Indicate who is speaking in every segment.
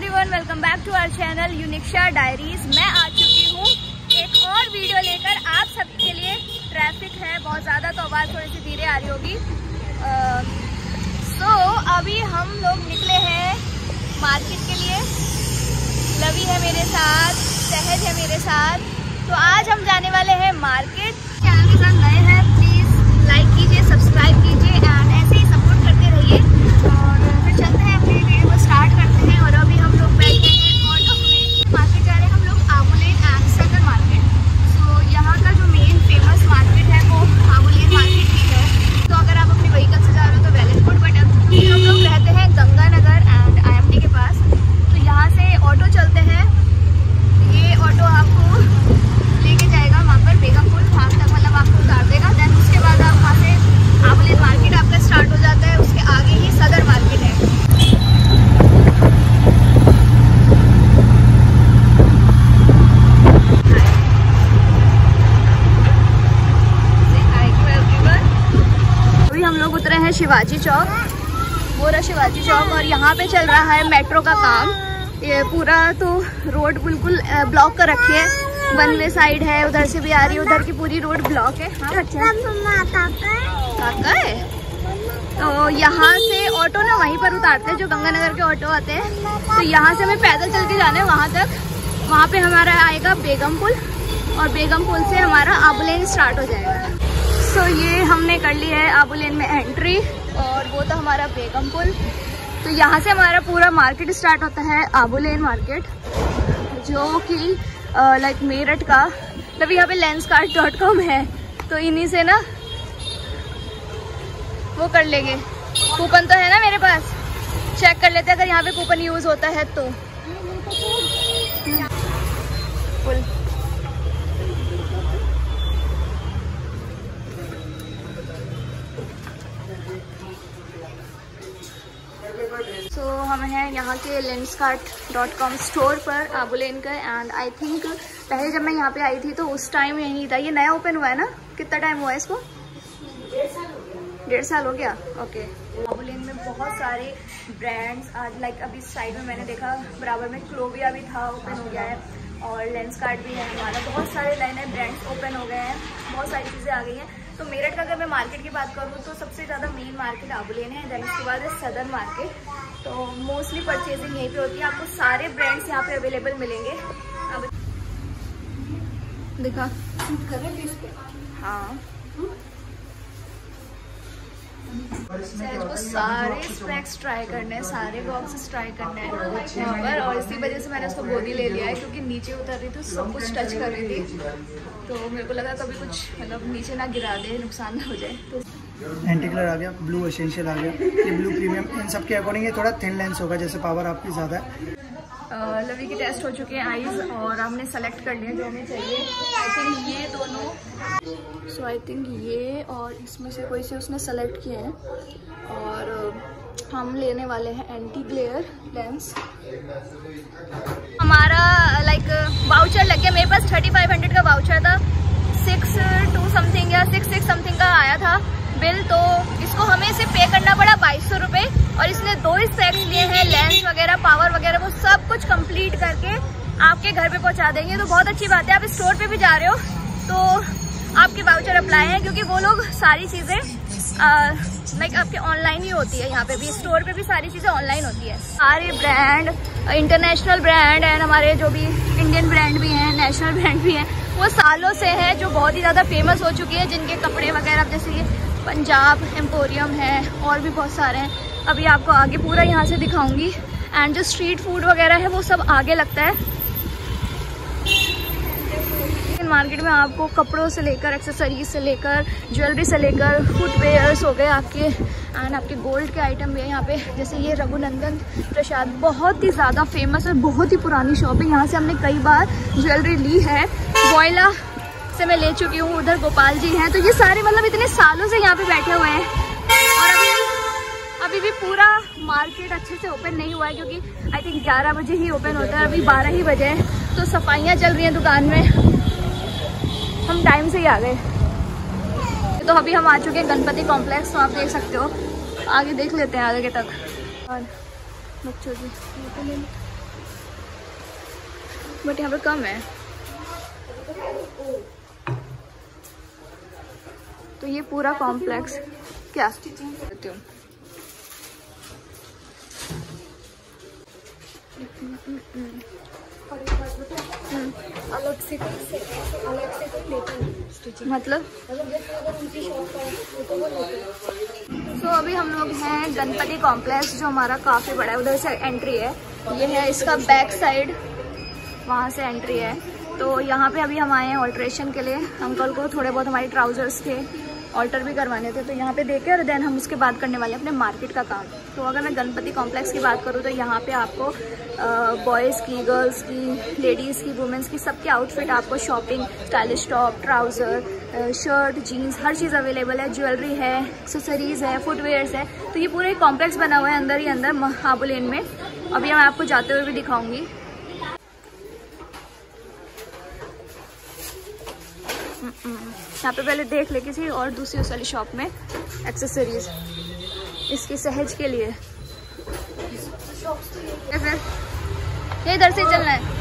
Speaker 1: Everyone, welcome back to our channel Uniksha diaries. मैं आ चुकी हूँ एक और वीडियो लेकर आप सबके लिए। ट्रैफिक है बहुत ज़्यादा तो आवाज़ थोड़ी सी धीरे आ रही होगी। तो अभी हम लोग निकले हैं मार्केट के लिए। लवी है मेरे साथ, सहज है मेरे साथ। तो आज हम जाने वाले हैं मार्केट। चैनल के साथ नए हैं प्लीज़ लाइक कीजिए, सब्सक्राइब कीजिए एंड ऐसे ही सपोर्ट करते रहिए। और फिर चलते हैं अपनी वीडियो को स्टार्ट करते हैं। और अभी हम लोग बैठे हैं ऑटो में, मार्केट जा रहे हैं हम लोग आबुलेन एंड सदर मार्केट। तो यहाँ का जो मेन फेमस मार्केट है वो आबुलेन मार्केट ही है। तो अगर आप अपनी व्हीकल से जा रहे हो तो वेल एंड गुड, बट हम लोग रहते हैं गंगानगर एंड IMD के पास। तो यहाँ से ऑटो चलते हैं। ये ऑटो आपको लेके जाएगा वहाँ पर बेगमपुर, वहाँ तक मतलब आपको उतार देगा। देन उसके बाद आप वहाँ से आबुलेन मार्केट आपका स्टार्ट हो जाता है। उसके आगे ही सदर मार्केट है। अभी हम लोग उतरे हैं शिवाजी चौक, वो रहा शिवाजी चौक। और यहाँ पे चल रहा है मेट्रो का काम। ये पूरा तो रोड बिल्कुल ब्लॉक कर रखी है। वन वे साइड है, उधर से भी आ रही है, उधर की पूरी रोड ब्लॉक है। काका है तो यहाँ से ऑटो ना वहीं पर उतारते हैं जो गंगानगर के ऑटो आते हैं। तो यहाँ से हमें पैदल चल के जाना है वहाँ तक। वहाँ पे हमारा आएगा बेगम पुल और बेगम पुल से हमारा आबुलेन स्टार्ट हो जाएगा। सो ये हमने कर ली है आबुलेन में एंट्री और वो तो हमारा बेगम पुल। तो यहाँ से हमारा पूरा मार्केट स्टार्ट होता है आबुलेन मार्केट, जो कि लाइक मेरठ का मतलब यहाँ पे lenskart.com है। तो इन्हीं से ना वो कर लेंगे। कूपन तो है ना मेरे पास, चेक कर लेते हैं अगर यहाँ पे कूपन यूज होता है तो। फुल तो हम हैं यहाँ के lenskart.com स्टोर पर आबुलेन का। एंड आई थिंक पहले जब मैं यहाँ पे आई थी तो उस टाइम यही था। ये नया ओपन हुआ है ना? कितना टाइम हुआ है इसको? 1.5 साल हो गया। ओके। आबुलेन में बहुत सारे ब्रांड्स आज लाइक अभी साइड में मैंने देखा बराबर में क्लोविया भी था, ओपन हो गया है। और lenskart भी है हमारा। बहुत सारे नए नए ब्रांड्स ओपन हो गए हैं, बहुत सारी चीज़ें आ गई हैं। तो मेरठ का अगर मैं मार्केट की बात करूँ तो सबसे ज़्यादा मेन मार्केट आबुलेन है। देन उसके बाद है सदर मार्केट। तो मोस्टली परचेजिंग यहीं पे होती है। आपको सारे ब्रांड्स यहाँ पे अवेलेबल मिलेंगे। अब दिखा हाँ को सारे स्नैक्स ट्राई करने हैं, सारे बॉक्सेस ट्राई करने हैं यहाँ पर। और इसी वजह से मैंने उसको गोदी ले लिया है क्योंकि नीचे उतर रही थी, सब कुछ टच कर रही थी। तो मेरे को लगा कभी कुछ मतलब नीचे ना गिरा दे, नुकसान ना हो जाए। तो
Speaker 2: एंटी कलर आ गया, ब्लू एसेंशियल आ गया, ये ब्लू प्रीमियम। इन सब के अकॉर्डिंग ये थोड़ा थिन लेंस होगा, जैसे पावर आपकी ज़्यादा है।
Speaker 1: लवी की टेस्ट हो चुके हैं आईज और हमने सेलेक्ट कर लिया जो हमें चाहिए। आई थिंक ये दोनों, सो आई थिंक ये और इसमें से कोई से उसने सेलेक्ट किए हैं। और हम लेने वाले हैं एंटी ग्लेयर लेंस। हमारा लाइक वाउचर लग गया। मेरे पास 3500 का वाउचर था, 62 समथिंग या 66 समथिंग का आया था बिल। तो इसको हमें इसे पे करना पड़ा 2200 रुपये। और इसने 2 स्टैक्स लिए हैं, लेंस वगैरह पावर वगैरह वो सब कुछ कंप्लीट करके आपके घर पे पहुंचा देंगे। तो बहुत अच्छी बात है। आप स्टोर पे भी जा रहे हो तो आपके वाउचर अप्लाई है, क्योंकि वो लोग सारी चीज़ें लाइक आपके ऑनलाइन ही होती है। यहाँ पे भी स्टोर पे भी सारी चीज़ें ऑनलाइन होती है। सारे ब्रांड, इंटरनेशनल ब्रांड एंड हमारे जो भी इंडियन ब्रांड भी हैं, नेशनल ब्रांड भी हैं, वो सालों से है, जो बहुत ही ज़्यादा फेमस हो चुकी है। जिनके कपड़े वगैरह जैसे ये पंजाब एम्पोरियम है और भी बहुत सारे हैं। अभी आपको आगे पूरा यहाँ से दिखाऊंगी। एंड जो स्ट्रीट फूड वगैरह है वो सब आगे लगता है। मार्केट में आपको कपड़ों से लेकर एक्सेसरीज से लेकर ज्वेलरी से लेकर फुटवेयर्स हो गए आपके एंड आपके गोल्ड के आइटम भी है यहाँ पे। जैसे ये रघुनंदन प्रसाद बहुत ही ज़्यादा फेमस और बहुत ही पुरानी शॉप है। यहाँ से हमने कई बार ज्वेलरी ली है। वॉयला से मैं ले चुकी हूँ, उधर गोपाल जी हैं। तो ये सारे मतलब इतने सालों से यहाँ पे बैठे हुए हैं। और अभी भी पूरा मार्केट अच्छे से ओपन नहीं हुआ है, क्योंकि आई थिंक 11 बजे ही ओपन होता है। अभी 12 ही बजे हैं। तो सफाइयाँ चल रही हैं दुकान में। हम टाइम से ही आ गए। तो अभी हम आ चुके हैं गणपति कॉम्प्लेक्स। तो आप देख सकते हो, आगे देख लेते हैं आगे तक। और बच्चों की बट यहाँ पे कम है। तो ये पूरा कॉम्प्लेक्स क्या करती हूँ।
Speaker 3: अलग से
Speaker 1: मतलब तो अभी हम लोग हैं गणपति कॉम्प्लेक्स, जो हमारा काफ़ी बड़ा है। उधर से एंट्री है, ये है इसका बैक साइड, वहाँ से एंट्री है। तो यहाँ पे अभी हम आए हैं ऑल्ट्रेशन के लिए। अंकल को थोड़े बहुत हमारे ट्राउजर्स के ऑल्टर भी करवाने थे, तो यहाँ पे देखे और देन हम उसके बाद करने वाले हैं अपने मार्केट का काम। तो अगर मैं गणपति कॉम्प्लेक्स की बात करूँ तो यहाँ पे आपको बॉयज़ की, गर्ल्स की, लेडीज़ की, वुमेंस की, सबके आउटफिट आपको shopping, stylish top, trouser, shirt, jeans, हर चीज़ अवेलेबल है। ज्वेलरी है, एक्सेसरीज़ है, फुटवेयर्स है। तो ये पूरा एक कॉम्प्लेक्स बना हुआ है अंदर ही अंदर महाबू लेन में। अभी मैं आपको जाते हुए भी दिखाऊंगी। यहाँ पे पहले देख ले किसी और दूसरी उस वाली शॉप में एक्सेसरीज इसकी सहज के लिए। फिर ये इधर से चलना है।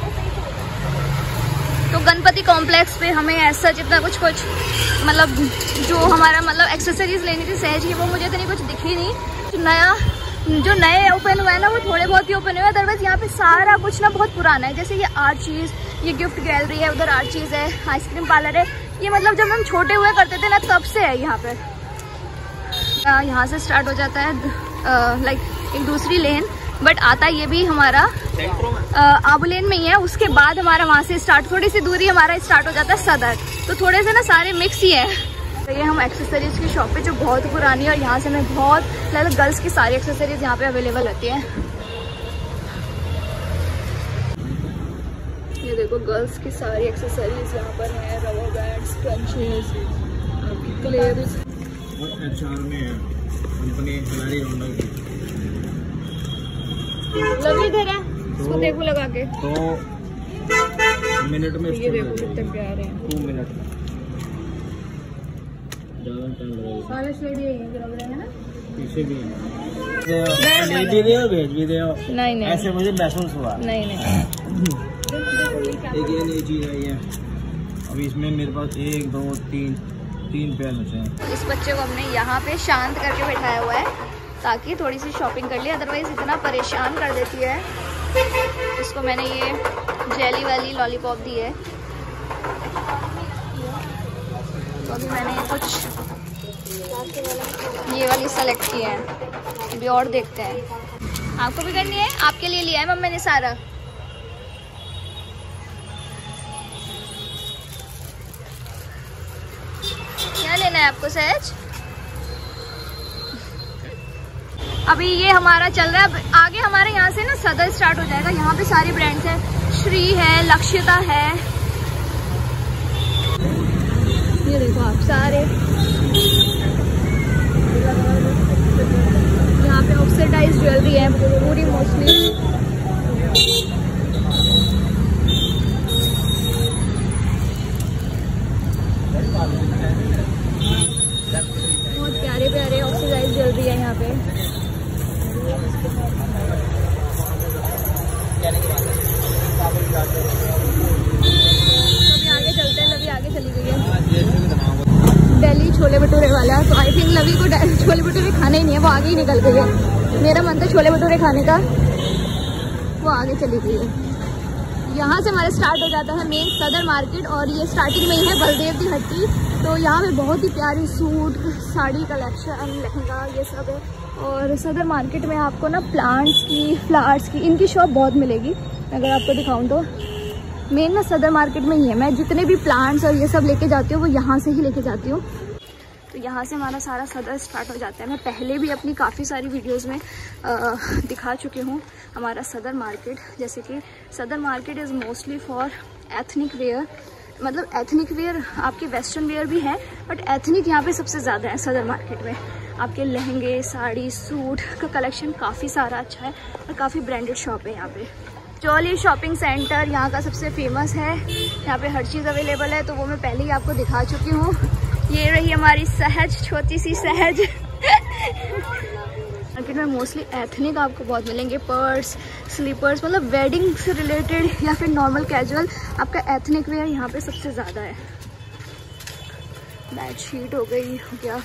Speaker 1: तो गणपति कॉम्प्लेक्स पे हमें ऐसा जितना कुछ मतलब जो हमारा मतलब एक्सेसरीज लेनी थी सहज की, वो मुझे इतनी कुछ दिखी नहीं। जो नए ओपन हुआ है ना, वो थोड़े बहुत ही ओपन हुए हैं। अदरवाइज यहाँ पे सारा कुछ ना बहुत पुराना है। जैसे ये आर्ट चीज़, ये गिफ्ट गैलरी है, उधर आर्ट चीज़ है, आइसक्रीम पार्लर है। ये मतलब जब हम छोटे हुए करते थे ना, तब से है यहाँ पे। यहाँ से स्टार्ट हो जाता है लाइक एक दूसरी लेन, बट आता ये भी हमारा आबू लेन में ही है। उसके बाद हमारा वहाँ से स्टार्ट, थोड़ी सी दूरी हमारा स्टार्ट हो जाता है सदर। तो थोड़े से ना सारे मिक्स ही है। तो ये हम एक्सेसरीज की शॉप पे जो बहुत पुरानी है, और यहाँ से हमें बहुत मतलब गर्ल्स की सारी एक्सेसरीज यहाँ पे अवेलेबल होती है। ये देखो गर्ल्स की सारी एक्सेसरीज यहाँ पर है, rubber bands, crunches, clips.
Speaker 4: HR में है कंपनी हमारी रोंडा की।
Speaker 1: लवी इधर है, इसको देखो लगा के।
Speaker 4: तो मिनट में
Speaker 1: ये देखो कितने प्यारे हैं।
Speaker 4: 2 मिनट में ज़्यादा टाइम लगेगा।
Speaker 1: सारे शेड यही लग रहे हैं ना,
Speaker 4: पीछे भी है, भी दे और भेज भी दे।
Speaker 1: नहीं
Speaker 4: ऐसे मुझे महसूस हुआ।
Speaker 1: नहीं
Speaker 4: एक ये नई चीज़ आई है अभी इसमें मेरे पास 1 2 3 पेयर बचे हैं।
Speaker 1: इस बच्चे को हमने यहाँ पे शांत करके बैठाया हुआ है ताकि थोड़ी सी शॉपिंग कर ले, अदरवाइज इतना परेशान कर देती है। इसको मैंने ये जेली वाली लॉलीपॉप दी है। तो अभी मैंने कुछ ये वाली सेलेक्ट की है, अभी और देखते हैं। आपको भी करनी है? आपके लिए लिया है मम्मी ने सारा। क्या लेना है आपको सहज? अभी ये हमारा चल रहा है। आगे हमारे यहाँ से ना सदर स्टार्ट हो जाएगा। यहाँ पे सारी ब्रांड्स हैं, श्री है, लक्षिता है। ये देखो आप सारे यहाँ पे ऑक्सीडाइज ज्वेलरी है पूरी मोस्टली। बहुत प्यारे प्यारे ऑक्सीडाइज ज्वेलरी है यहाँ पे। आगे चलते हैं। लवी आगे चली गई है दिल्ली छोले भटूरे वाला। तो आई थिंक लवी को छोले भटूरे खाने ही नहीं है, वो आगे ही निकल गई है। मेरा मन था छोले भटूरे खाने का, वो आगे चली गई है। यहाँ से हमारा स्टार्ट हो जाता है मेन सदर मार्केट, और ये स्टार्टिंग में ही है बलदेव की हट्टी। तो यहाँ पे बहुत ही प्यारी सूट, साड़ी कलेक्शन, लहंगा, ये सब है। और सदर मार्केट में आपको ना प्लांट्स की, फ्लावर्स की, इनकी शॉप बहुत मिलेगी। अगर आपको दिखाऊं तो मेन ना सदर मार्केट में ही है। मैं जितने भी प्लांट्स और ये सब लेके जाती हूँ वो यहाँ से ही लेके जाती हूँ। तो यहाँ से हमारा सारा सदर स्टार्ट हो जाता है। मैं पहले भी अपनी काफ़ी सारी वीडियोस में दिखा चुकी हूँ हमारा सदर मार्केट। जैसे कि Sadar market is mostly for ethnic wear, मतलब एथनिक वेयर आपके वेस्टर्न वेयर भी है, बट एथनिक यहाँ पे सबसे ज़्यादा है सदर मार्केट में। आपके लहंगे, साड़ी, सूट का कलेक्शन काफ़ी सारा अच्छा है और काफ़ी ब्रांडेड शॉप है यहाँ पे। चौली शॉपिंग सेंटर यहाँ का सबसे फेमस है। यहाँ पे हर चीज़ अवेलेबल है, तो वो मैं पहले ही आपको दिखा चुकी हूँ। ये रही हमारी सहज, छोटी सी सहज। मार्केट में मोस्टली एथनिक आपको बहुत मिलेंगे, पर्स, स्लीपर्स, मतलब वेडिंग से रिलेटेड या फिर नॉर्मल कैजुअल आपका एथनिक वेयर यहाँ पे सबसे ज़्यादा है। बेडशीट हो गई, हो गया।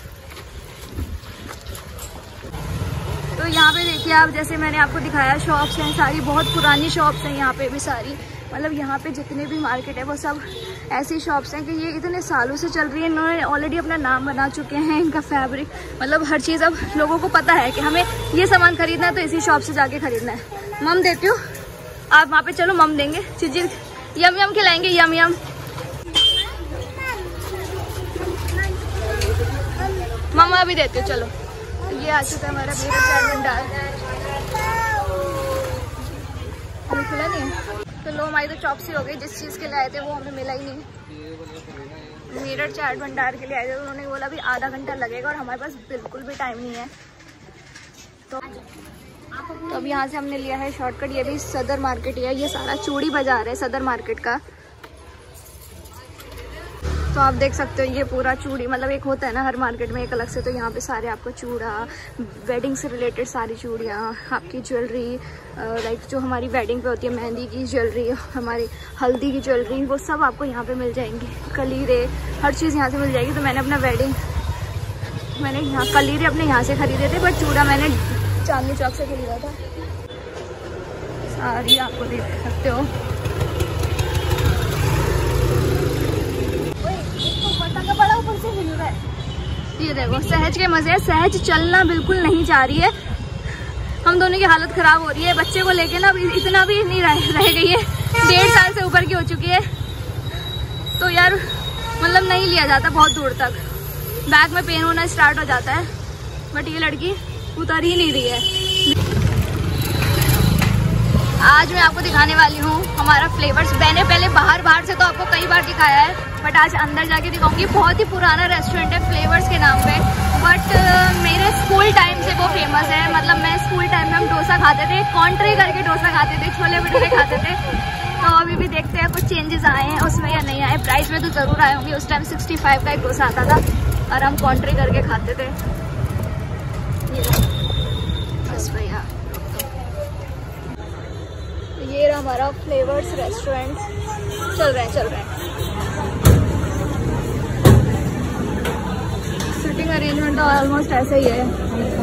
Speaker 1: तो यहाँ पे देखिए आप, जैसे मैंने आपको दिखाया शॉप्स हैं सारी, बहुत पुरानी शॉप्स हैं यहाँ पे भी सारी, मतलब यहाँ पे जितने भी मार्केट है वो सब ऐसी शॉप्स हैं कि ये इतने सालों से चल रही है। इन्होंने ऑलरेडी अपना नाम बना चुके हैं, इनका फैब्रिक, मतलब हर चीज़ अब लोगों को पता है कि हमें ये सामान खरीदना है तो इसी शॉप से जाके खरीदना है। मम देती हूँ, आप वहाँ पे चलो, मम देंगे चीज़ें, यम यम खिलाएंगे, यम यम। मम्मा अभी देती हूँ, चलो। ये आ चुका है हमारा मेरठ चाट भंडार, अभी खुला नहीं है। तो लो, हमारी तो चॉप्सी हो गई, जिस चीज़ के लिए आए थे वो हमें मिला ही नहीं। मेरठ चाट भंडार के लिए आए थे, उन्होंने बोला अभी आधा घंटा लगेगा और हमारे पास बिल्कुल भी टाइम नहीं है। तो अब यहाँ से हमने लिया है शॉर्टकट। ये भी सदर मार्केट है, ये सारा चूड़ी बाजार है सदर मार्केट का। तो आप देख सकते हो ये पूरा चूड़ी, मतलब एक होता है ना हर मार्केट में एक अलग से, तो यहाँ पे सारे आपको चूड़ा, वेडिंग से रिलेटेड सारी चूड़ियाँ, आपकी ज्वेलरी, लाइक जो हमारी वेडिंग पे होती है मेहंदी की ज्वेलरी, हमारी हल्दी की ज्वेलरी, वो सब आपको यहाँ पे मिल जाएंगी। कलीरे, हर चीज़ यहाँ से मिल जाएगी। तो मैंने अपना मैंने यहाँ कलीरे अपने यहाँ से खरीदे थे, बट चूड़ा मैंने चांदनी चौक से खरीदा था। सारी आपको देख सकते हो। बड़ा ऊपर से हिल रहा है। ये देखो सहज के मजे। सहज चलना बिल्कुल नहीं चाह रही है, हम दोनों की हालत खराब हो रही है। बच्चे को लेके ना इतना भी नहीं रह गई है, 1.5 साल से ऊपर की हो चुकी है, तो यार मतलब नहीं लिया जाता बहुत दूर तक, बैक में पेन होना स्टार्ट हो जाता है। बट ये लड़की उतर ही नहीं रही है। आज मैं आपको दिखाने वाली हूँ हमारा फ्लेवर्स। मैंने पहले बाहर से तो आपको कई बार दिखाया है, बट आज अंदर जाके दिखाऊंगी। बहुत ही पुराना रेस्टोरेंट है फ्लेवर्स के नाम पे, बट मेरे स्कूल टाइम से वो फेमस है। मतलब मैं स्कूल टाइम में हम डोसा खाते थे, कॉन्ट्री करके डोसा खाते थे, छोले भटूरे खाते थे। तो अभी भी देखते हैं कुछ चेंजेस आए हैं उसमें या नहीं आए। प्राइस में तो ज़रूर आए होंगे। उस टाइम 65 का एक डोसा आता था और हम कॉन्ट्री करके खाते थे। बस भैया, ये रहा हमारा फ्लेवर्स रेस्टोरेंट। चल रहे हैं। सिटिंग अरेंजमेंट तो ऑलमोस्ट ऐसा ही है।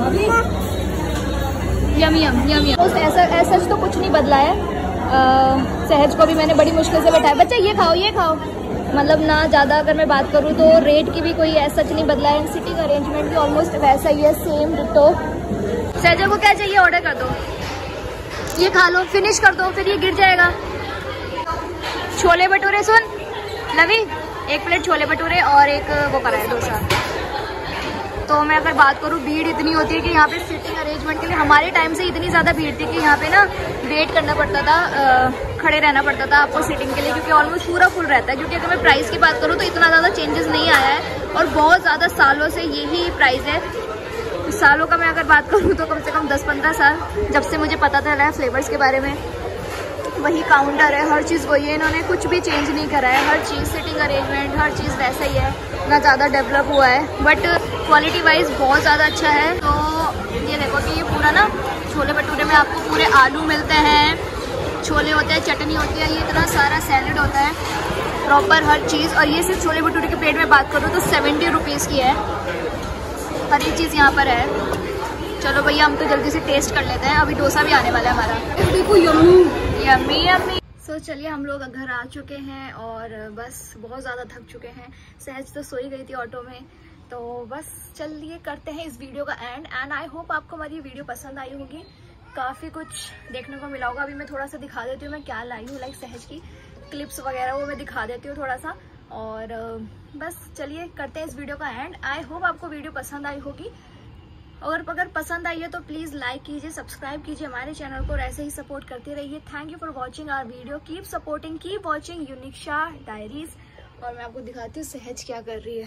Speaker 1: यम ऐसा तो कुछ नहीं बदला है। सहज को भी मैंने बड़ी मुश्किल से बैठाया, बच्चा ये खाओ। मतलब ना ज़्यादा अगर मैं बात करूँ तो रेट की भी कोई ऐसा नहीं बदला है। सिटिंग अरेंजमेंट भी ऑलमोस्ट वैसा ही है, सेम डिट्टो। सहज को क्या चाहिए ऑर्डर कर दो, ये खा लो, फिनिश कर दो, फिर ये गिर जाएगा। छोले भटूरे, सुन लवी, 1 प्लेट छोले भटूरे और एक वो करा है डोसा। तो मैं अगर बात करूँ, भीड़ इतनी होती है कि यहाँ पे सिटिंग अरेंजमेंट के लिए हमारे टाइम से इतनी ज़्यादा भीड़ थी कि यहाँ पे ना वेट करना पड़ता था, खड़े रहना पड़ता था आपको सीटिंग के लिए, क्योंकि ऑलमोस्ट पूरा फुल रहता है। क्योंकि अगर मैं प्राइस की बात करूँ तो इतना ज़्यादा चेंजेस नहीं आया है और बहुत ज़्यादा सालों से यही प्राइस है। सालों का मैं अगर बात करूँ तो कम से कम 10-15 साल, जब से मुझे पता चला है फ्लेवर्स के बारे में, वही काउंटर है, हर चीज़ वही है। इन्होंने कुछ भी चेंज नहीं करा है, हर चीज़ सिटिंग अरेंजमेंट हर चीज़ वैसा ही है, ना ज़्यादा डेवलप हुआ है, बट क्वालिटी वाइज बहुत ज़्यादा अच्छा है। तो ये देखो कि ये पूरा ना छोले भटूरे में आपको पूरे आलू मिलते हैं, छोले होते हैं, चटनी होती है, ये इतना सारा सैलेड होता है, प्रॉपर हर चीज़। और ये सिर्फ छोले भटूरे की प्लेट में बात करूँ तो 70 रुपीज़ की है, हर एक चीज़ यहाँ पर है। चलो भैया हम तो जल्दी से टेस्ट कर लेते हैं, अभी डोसा भी आने वाला है हमारा। देखो यम्मी। सो चलिए हम लोग घर आ चुके हैं और बस बहुत ज़्यादा थक चुके हैं। सहज तो सोई गई थी ऑटो में, तो बस चलिए करते हैं इस वीडियो का एंड आई होप आपको हमारी वीडियो पसंद आई होगी। काफ़ी कुछ देखने को मिला होगा। अभी मैं थोड़ा सा दिखा देती हूँ मैं क्या लाई हूँ, लाइक सहज की क्लिप्स वगैरह वो मैं दिखा देती हूँ थोड़ा सा। और बस चलिए करते हैं इस वीडियो का एंड। आई होप आपको वीडियो पसंद आई होगी, और अगर पसंद आई है तो प्लीज़ लाइक कीजिए, सब्सक्राइब कीजिए हमारे चैनल को और ऐसे ही सपोर्ट करते रहिए। Thank you for watching our video, keep supporting, keep watching Uniksha diaries. और मैं आपको दिखाती हूँ सहज क्या कर रही है।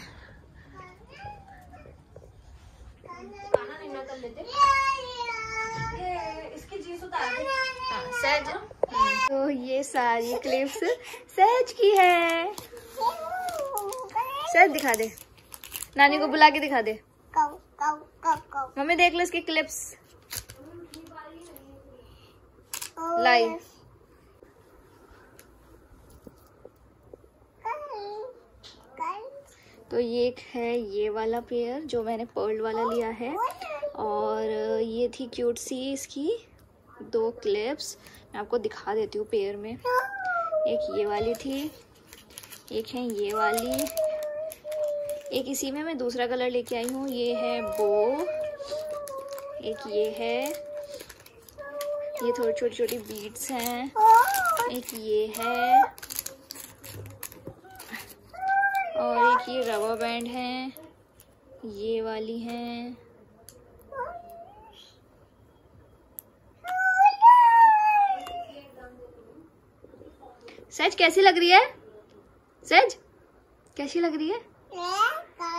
Speaker 1: इसकी चीज उतार सहज। तो ये सारी क्लिप्स सहज की है। सहज दिखा दे, नानी को बुला के दिखा दे। मम्मी देख लो इसकी क्लिप्स। लाइव। तो ये है ये वाला पेयर जो मैंने पर्ल वाला लिया है, और ये थी क्यूट सी इसकी 2 क्लिप्स। मैं आपको दिखा देती हूँ पेयर में। एक ये वाली थी, एक है ये वाली, एक इसी में मैं दूसरा कलर लेके आई हूँ। ये है बो, एक ये है, ये थोड़ी छोटी छोटी बीड्स हैं, एक ये है, और एक ये रबर बैंड है, ये वाली हैं। सच कैसी लग रही है? सच कैसी लग रही है?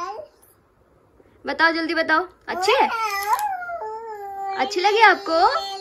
Speaker 1: बताओ जल्दी बताओ। अच्छे लगे आपको?